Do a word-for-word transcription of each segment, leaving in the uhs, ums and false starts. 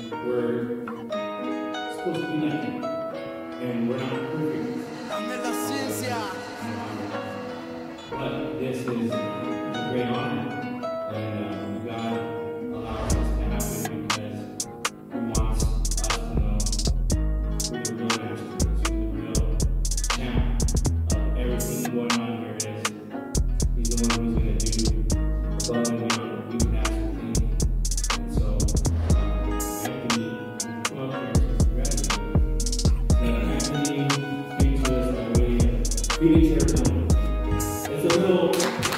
we're supposed to be like Him, and we're not perfect. But this is a great honor, and uh, God allows this to happen because He wants us to know who the real master is, who the real champ of everything going on here is. He's the one who's going to do above and beyond what we can ask or think. And so, uh, Anthony, come up here to congratulate. Uh, Anthony came to us by way of Phoenix, Arizona. It's a little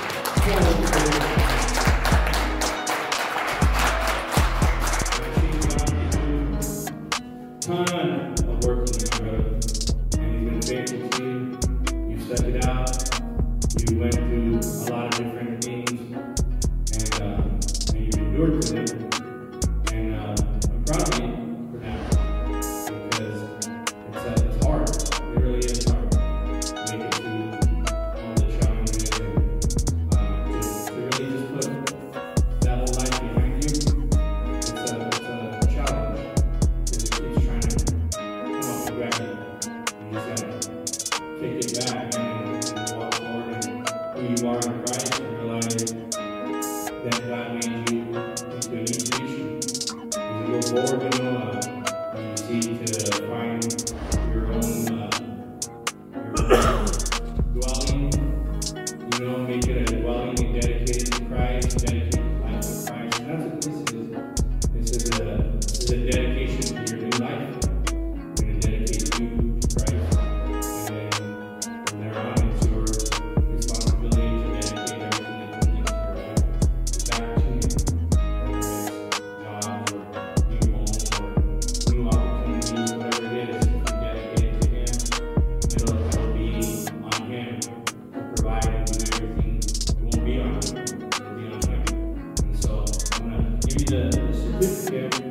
ton of work in my brother, and he's been faithful to you. You stuck it out. You went through a lot of different things, and, uh, and you endured through them. And uh, I'm proud of you for that, because it's, uh, it's hard. It really is hard to make it through all the challenges and uh, just to really just put that whole life behind you. It's a, it's a challenge, because it keeps trying to come up and grab you. You just gotta take it back and, and walk forward and who you are in Christ, and realize that God made you into a new creation. As you go forward, you know, uh, you seek to find your own, uh, your own dwelling, you know, make it a dwelling and dedicated to Christ, dedicated life to Christ. And that's what this is. This is a, this is a dedication to your new life. We're going to dedicate you to Christ. And then from there on, it's your responsibility to dedicate everything that comes into your life back to Him. Whether it's job or new home or new opportunities, whatever it is, if you dedicate it to Him, it'll, it'll be on Him to provide and do everything. It won't be on you, it'll be on Him. And so I'm going to give you the, the certificate.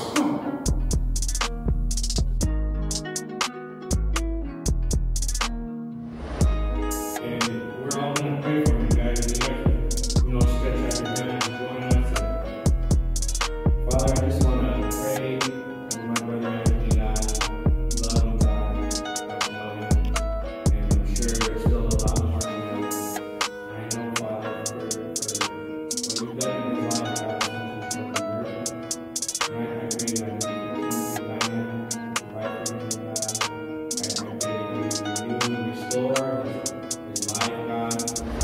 And we're all going to pray for him, guys. And you guys, you know, stretch out your hand and join us. And Father, I just want to pray for my brother Anthony, God. Love him, God. I know him. And I'm sure there's still a lot more to him. And I know, Father, for, for what you've done in his life, God, is nothing short of mercy. And I, I pray that you continue to guide him, provide for him, God. I, I pray that you renew and restore his His life, God,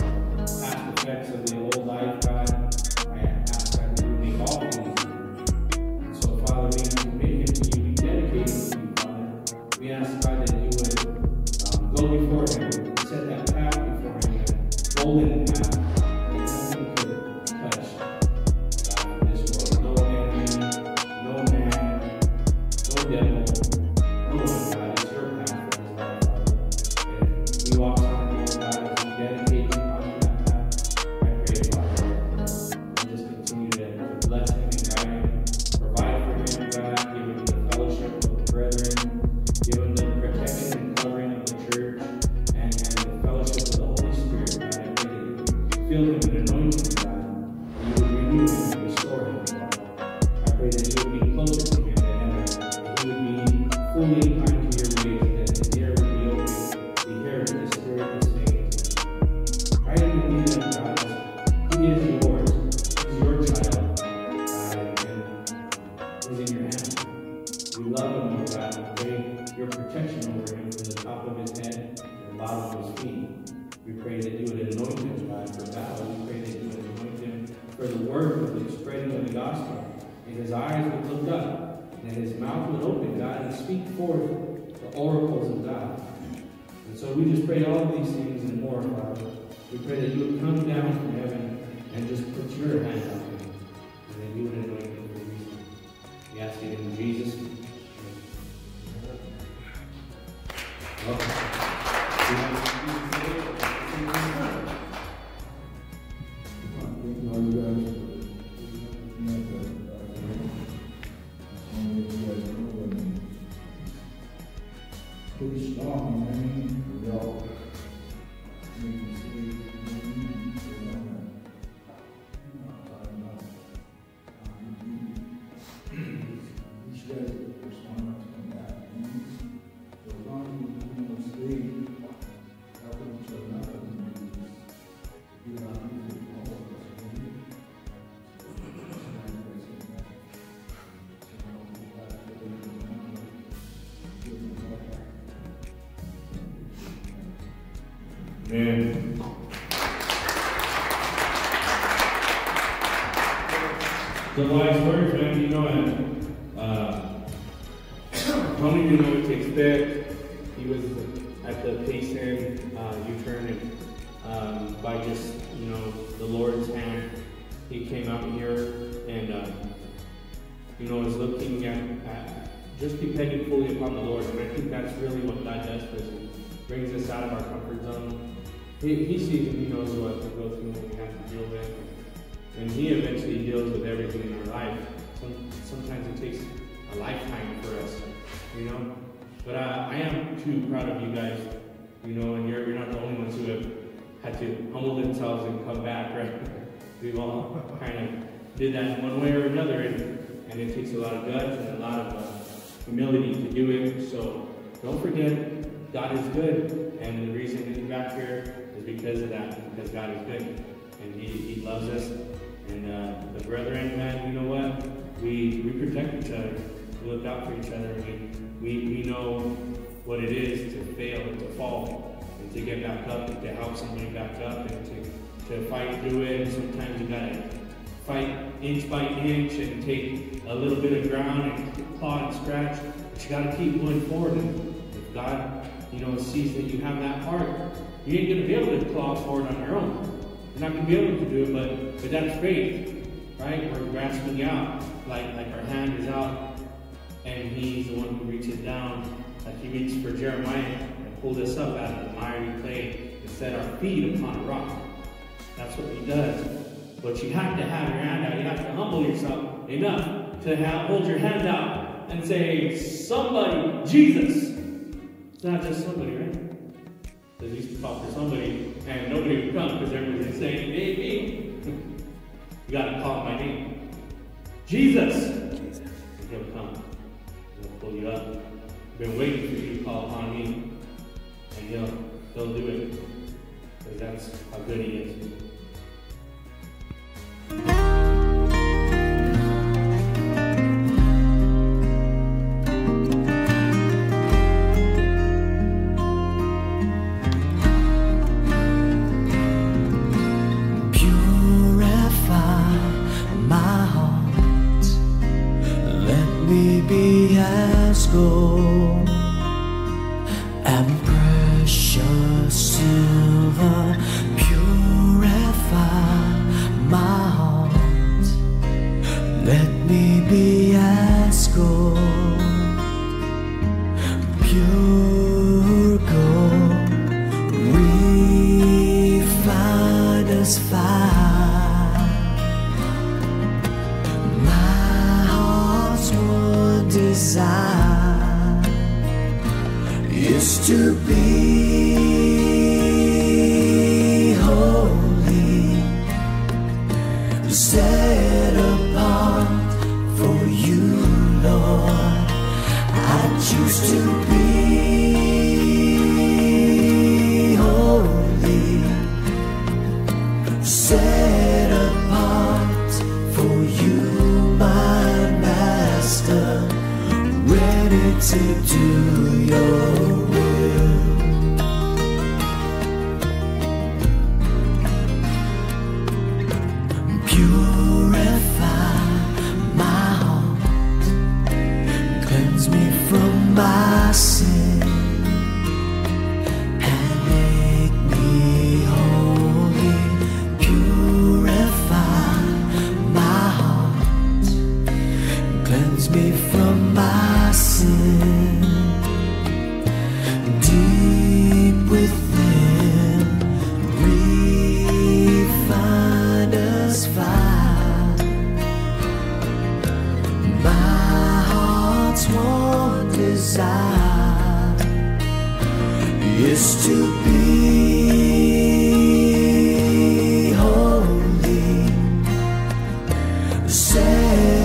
past effects of the old life, God. I ask that you would make all things new. And so, Father, we commit him to you, we dedicate him to you, Father. We ask, God, that you would um, go before him, set that path before him, that golden path that nothing could touch, God, in this world. No enemy, no man, no devil, no one, God. It's your path for his life, Father. And we walk on dedicate him onto that path. I pray, Father, that you just continue to bless him and guide him, provide for him, God, give him the fellowship of the brethren, give him the protection and covering of the church, and, and the fellowship of the Holy Spirit, God. I pray that you would fill him and anoint him, God, that you would renew him and restore him, God. I pray that you would be closer to him than ever, that he would be fully inclined to your ways, and that his ear would be open to hear what the Spirit is saying. Try to believe him, God. He is yours. He's your child, God, and he's in your hands. We love him, Lord God, and pray your protection over him from the top of his head to the bottom of his feet. We pray that you would anoint him, God, for battle. We pray that you would anoint him for the work of the spreading of the gospel. And his eyes would look up, and his mouth would open, God, and speak forth the oracles of God. And so we just pray all of these things and more, Father. We pray that you would come down from heaven and just put your hand on him, and that you would anoint him for reason. We ask it in Jesus' name. Pretty strong, man. We all make mistakes. And the wise words, man, you know, and uh, how many of you know what to expect? He was at the Payson uh, U-turn, and um, by just, you know, the Lord's hand, he came out here and, uh, you know, was looking at, at just depending fully upon the Lord. And I think that's really what God does for us. He brings us out of our comfort zone. He, he sees and he knows what to go through, what we have to deal with. And he eventually deals with everything in our life. Some, sometimes it takes a lifetime for us, you know. But uh, I am too proud of you guys, you know, and you're, you're not the only ones who have had to humble themselves and come back, right? We've all kind of did that in one way or another, and, and it takes a lot of guts and a lot of uh, humility to do it. So don't forget, God is good, and the reason that you're back here is because of that, because God is good, and He, he loves us. And uh, the brethren, man, you know what? We we protect each other. We look out for each other. We we we know what it is to fail and to fall, and to get back up, and to help somebody back up, and to to fight through it. And sometimes you gotta fight inch by inch and take a little bit of ground and claw and scratch. But you gotta keep going forward. And if God, you know, sees that you have that heart, you ain't gonna be able to claw forward on your own. You're not going to be able to do it, but, but that's faith, right? We're grasping out, like, like our hand is out, and He's the one who reaches down, like He reached for Jeremiah and pulled us up out of the miry clay and set our feet upon a rock. That's what He does. But you have to have your hand out. You have to humble yourself enough to have, hold your hand out and say, somebody, Jesus. It's not just somebody, right? Because he used to talk to somebody and nobody would come because everybody was saying, hey, me. You got to call him by name. Jesus. Jesus. And He'll come. He'll pull you up. I've been waiting for you to call upon me. And He'll, he'll do it. Because that's how good He is. Gold and precious silver, purify my heart. Let me be as gold, pure gold, refined as fire. My heart's one desire is to be holy, set apart for you, Lord. I choose to be holy, set apart for you, my Master, ready to do your my sin and make me holy. Purify my heart, cleanse me from my sin. Deep within, refine us fire. My heart's one desire is to be holy, set